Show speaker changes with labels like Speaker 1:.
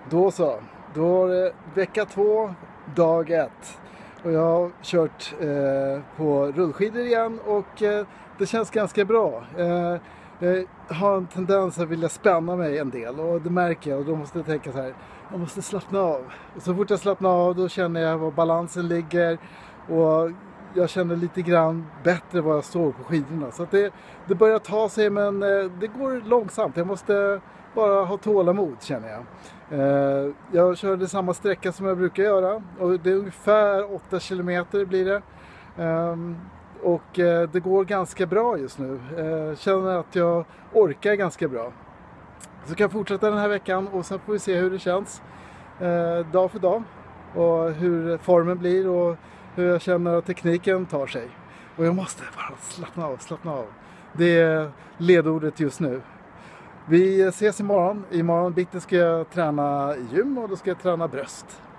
Speaker 1: Då så, då är det vecka 2, dag 1. Och jag har kört på rullskidor igen och det känns ganska bra. Jag har en tendens att vilja spänna mig en del och det märker jag, och då måste jag tänka så här: jag måste slappna av. Och så fort jag slappnar av då känner jag var balansen ligger och jag känner lite grann bättre var jag står på skidorna. Så att det börjar ta sig, men det går långsamt. Jag måste bara ha tålamod, känner jag. Jag körde samma sträcka som jag brukar göra och det är ungefär 8 kilometer blir det. Och det går ganska bra just nu. Känner att jag orkar ganska bra. Så kan jag fortsätta den här veckan och sen får vi se hur det känns dag för dag. Och hur formen blir och hur jag känner att tekniken tar sig. Och jag måste bara slappna av. Det är ledordet just nu. Vi ses imorgon. Imorgon bitti ska jag träna i gym och då ska jag träna bröst.